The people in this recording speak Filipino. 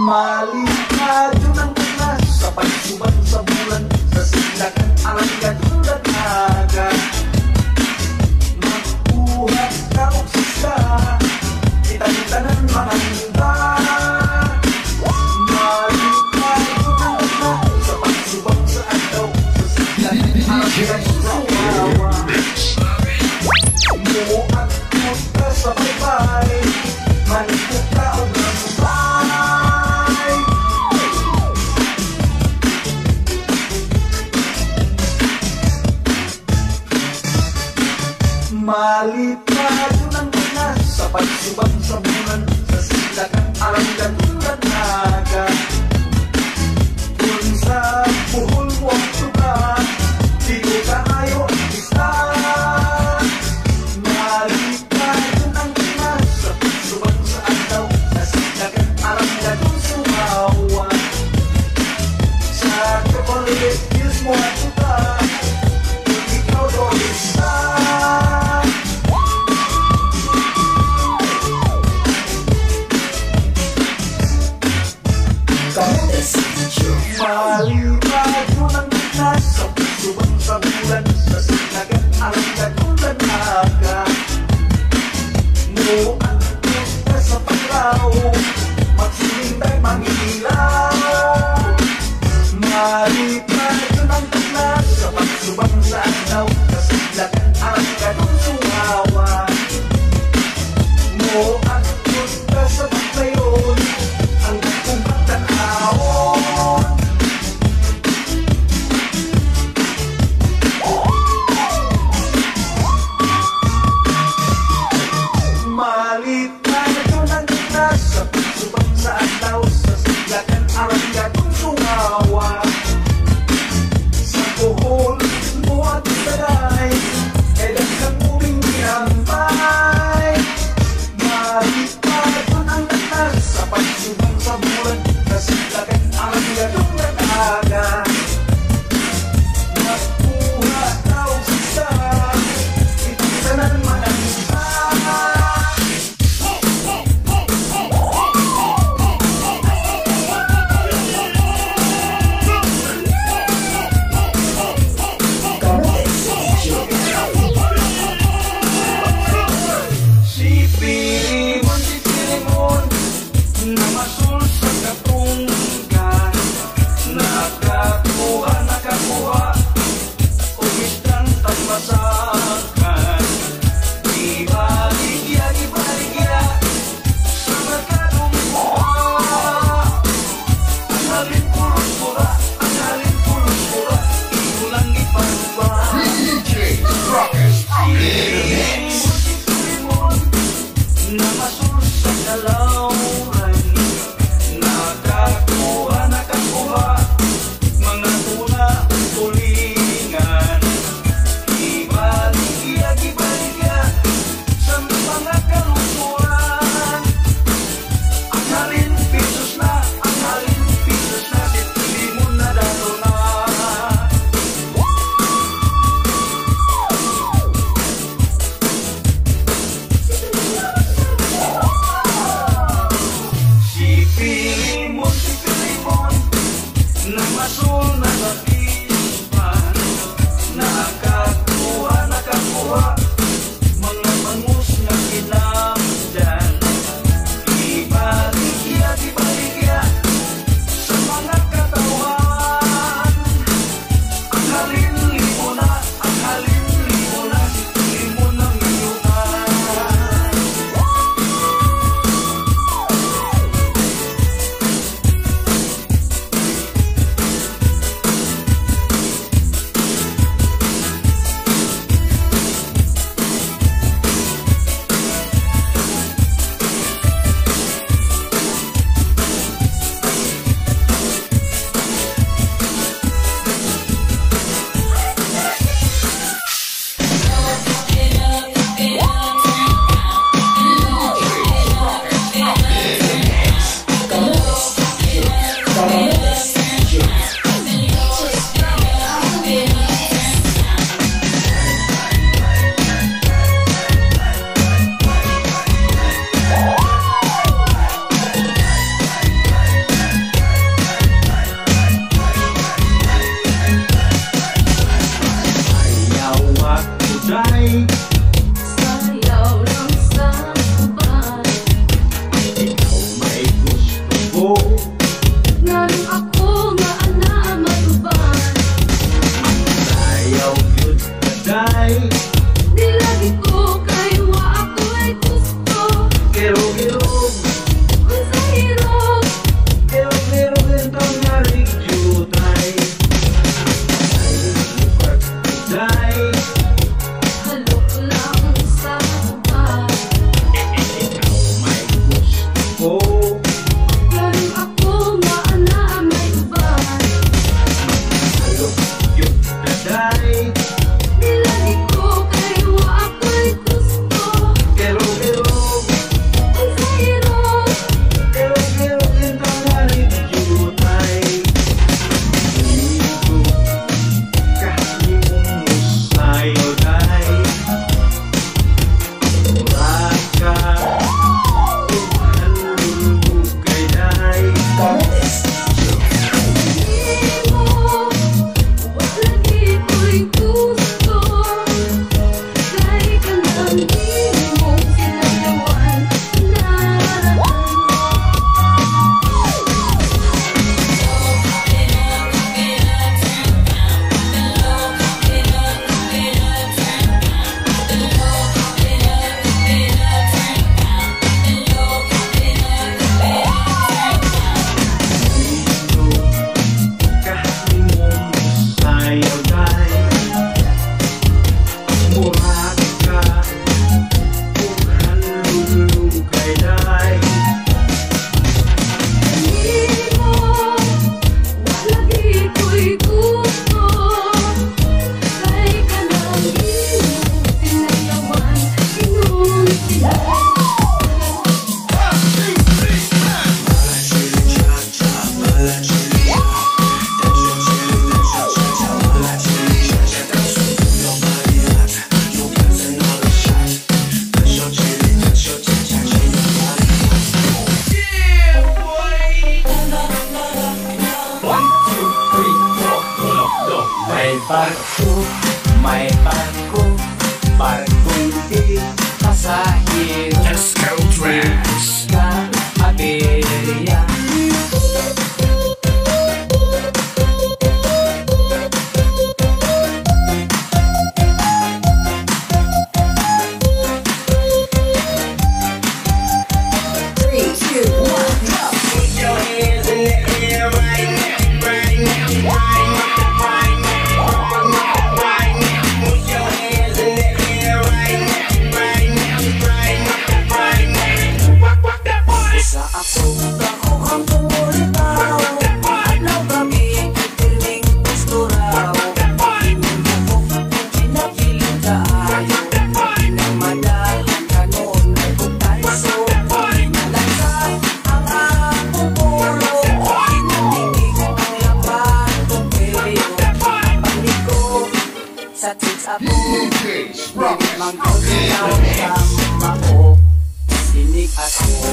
Malikado ng bukas sa pagsuban sa bulan, sa silakan alang katulad naga. Magbuhat ka o sisa, itan-itanan mga hinda. Malikado ng bukas sa pagsubang sa agaw, sa silakan alang katulawa. Mo at puta sa baybay, manikot ka o nasubay. Malitado ng bukas sa pagsubang sa bulan, sa silakan alang katulad naga. Kung sa buhol mo ang tuka, dito kayo ang pista. Malitado ng bukas sa pagsubang sa agaw, sa silakan alang katulad sumawa. Sa kapalit, Diyos mo ang tuka, kung ikaw doon isa. Malitado ng bukas sa pagsubang sa bulan, sa silakan alang katulad naga. Mo ang puta sa paglaw, magsilintay mangilaw. Malitado ng bukas sa pagsubang sa agaw, sa silakan alang katulad sumawa. Mo ang puta sa paglayon, ang kung pagtanawon. Malitado ng bukas sa pagsubang sa agaw, sa silakan alang katulad sumawa. Sa buhol mo at talay, kay daghang uming ginampay. Malitado ng bukas sa pagsubang sa bulan, sa silakan alang katulad naga. Magbuha daw sisa, itan-itanan mga hinda. Sipilimon, na masul sa katunggan, nakakuha, umistang tagmasakan. Ibaligya, sa magkadong buha. Ang halin pulos pura, ikulang ipanuba. DJ Rockers Sipilimon, na masul sa kalauran, nakakuha, mga tuna tulingan. Ibaligya, sa mga kalusuan. Ang halin pisos na, Sipilimon na dato na. ukay-nay. Hindi mo, lagi ko'y gusto. Kay ka lang sinayawan, inulit. May barko, barkong di pasahero. Disco Trance. Ka-aberya. Sa tits ako, DJs Rockers. mang pagkakaw sa mako, sinig ako.